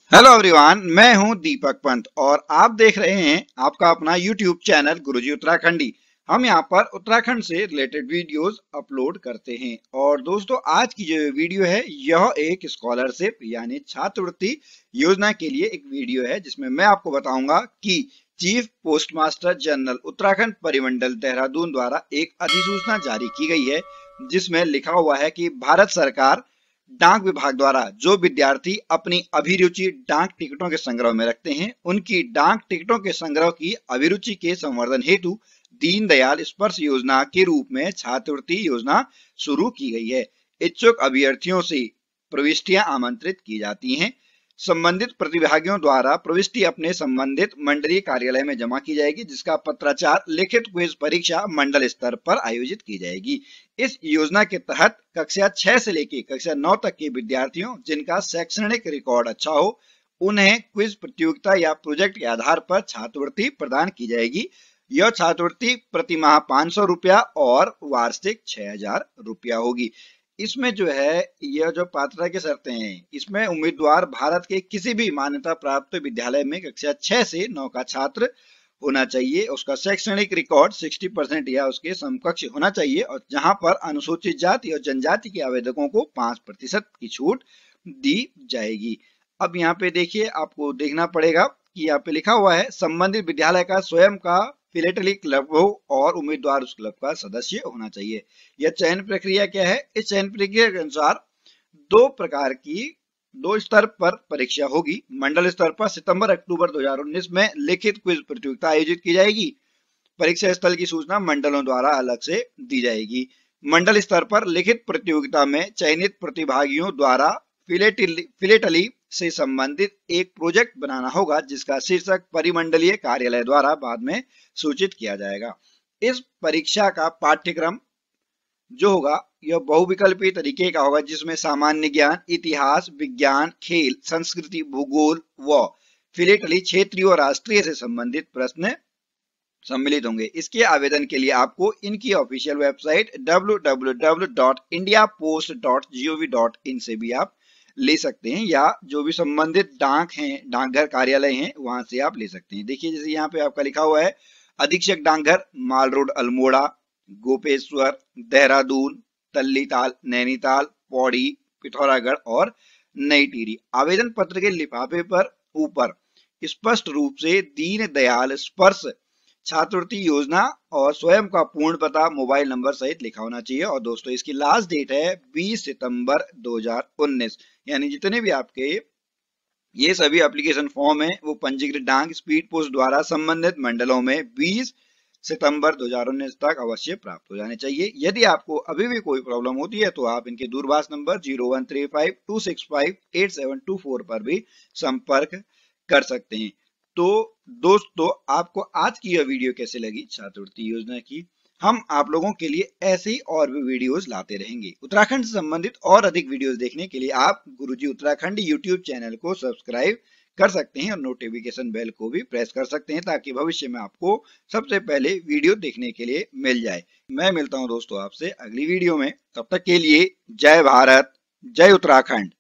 Hello everyone, मैं हूं दीपक पंत और आप देख रहे हैं आपका अपना यूट्यूब चैनल गुरुजी उत्तराखंडी। हम यहां पर उत्तराखंड से रिलेटेड वीडियोस अपलोड करते हैं। और दोस्तों, आज की जो वीडियो है यह एक स्कॉलरशिप यानी छात्रवृत्ति योजना के लिए एक वीडियो है, जिसमें मैं आपको बताऊंगा कि chief postmaster general Uttarakhand परिमंडल देहरादून द्वारा एक अधिसूचना जारी की गई है, जिसमें लिखा हुआ है कि भारत सरकार डाक विभाग द्वारा जो विद्यार्थी अपनी अभिरुचि डाक टिकटों के संग्रह में रखते हैं, उनकी डाक टिकटों के संग्रह की अभिरुचि के संवर्धन हेतु दीनदयाल स्पर्श योजना के रूप में छात्रवृत्ति योजना शुरू की गई है। इच्छुक अभ्यर्थियों से प्रविष्टियां आमंत्रित की जाती हैं। संबंधित प्रतिभागियों द्वारा प्रविष्टि अपने संबंधित मंडलीय कार्यालय में जमा की जाएगी, जिसका पत्राचार लिखित क्विज परीक्षा मंडल स्तर पर आयोजित की जाएगी। इस योजना के तहत कक्षा 6 से लेकर कक्षा 9 तक के विद्यार्थियों जिनका शैक्षणिक रिकॉर्ड अच्छा हो, उन्हें क्विज प्रतियोगिता या प्रोजेक्ट के आधार पर छात्रवृत्ति प्रदान की जाएगी। यह छात्रवृत्ति प्रति माह 500 रुपया और वार्षिक 6000 रुपया होगी। इसमें जो है यह जो पात्रता की शर्तें हैं, इसमें उम्मीदवार भारत के किसी भी मान्यता प्राप्त विद्यालय में कक्षा 6 से 9 का छात्र होना चाहिए। उसका शैक्षणिक रिकॉर्ड 60% या उसके समकक्ष होना चाहिए, और जहां पर अनुसूचित जाति और जनजाति के आवेदकों को 5% की छूट दी जाएगी। अब यहाँ पे देखिए, आपको देखना पड़ेगा कि यहाँ पे लिखा हुआ है संबंधित विद्यालय का स्वयं का फिलेटली क्लब हो और उम्मीदवार उस क्लब का सदस्य होना चाहिए। यह चयन प्रक्रिया क्या है? इस चयन प्रक्रिया के अनुसार दो स्तर पर परीक्षा होगी। मंडल स्तर पर सितंबर-अक्टूबर 2019 में लिखित क्विज प्रतियोगिता आयोजित की जाएगी। परीक्षा स्थल की सूचना मंडलों द्वारा अलग से दी जाएगी। मंडल स्तर पर लिखित प्रतियोगिता में चयनित प्रतिभागियों द्वारा फिलेटली से संबंधित एक प्रोजेक्ट बनाना होगा, जिसका शीर्षक परिमंडलीय कार्यालय द्वारा बाद में सूचित किया जाएगा। इस परीक्षा का पाठ्यक्रम जो होगा यह बहुविकल्पीय तरीके का होगा, जिसमें सामान्य ज्ञान, इतिहास, विज्ञान, खेल, संस्कृति, भूगोल व फिलेटली क्षेत्रीय और राष्ट्रीय से संबंधित प्रश्न सम्मिलित होंगे। इसके आवेदन के लिए आपको इनकी ऑफिशियल वेबसाइट www.indiapost.gov.in से भी आप ले सकते हैं, या जो भी संबंधित डाकघर कार्यालय हैं वहां से आप ले सकते हैं। देखिए, जैसे यहाँ पे आपका लिखा हुआ है अधीक्षक डाकघर, माल रोड, अल्मोड़ा, गोपेश्वर, देहरादून, तल्लीताल, नैनीताल, पौड़ी, पिथौरागढ़ और नई टिहरी। आवेदन पत्र के लिफाफे पर ऊपर स्पष्ट रूप से दीन दयाल स्पर्श छात्रवृत्ति योजना और स्वयं का पूर्ण पता, मोबाइल नंबर सहित लिखा होना चाहिए। और दोस्तों, इसकी लास्ट डेट है 20 सितंबर 2019। यानी जितने भी आपके ये सभी एप्लीकेशन फॉर्म है वो पंजीकृत डाक स्पीड पोस्ट द्वारा संबंधित मंडलों में 20 सितंबर 2019 तक अवश्य प्राप्त हो जाने चाहिए। यदि आपको अभी भी कोई प्रॉब्लम होती है तो आप इनके दूरभाष नंबर 0135-265-8724 पर भी संपर्क कर सकते हैं। तो दोस्तों, आपको आज की यह वीडियो कैसे लगी छात्रवृत्ति योजना की? हम आप लोगों के लिए ऐसे ही और भी वीडियोस लाते रहेंगे। उत्तराखंड से संबंधित और अधिक वीडियोस देखने के लिए आप गुरुजी उत्तराखंड यूट्यूब चैनल को सब्सक्राइब कर सकते हैं और नोटिफिकेशन बेल को भी प्रेस कर सकते हैं, ताकि भविष्य में आपको सबसे पहले वीडियो देखने के लिए मिल जाए। मैं मिलता हूं दोस्तों आपसे अगली वीडियो में। तब तक के लिए जय भारत, जय उत्तराखंड।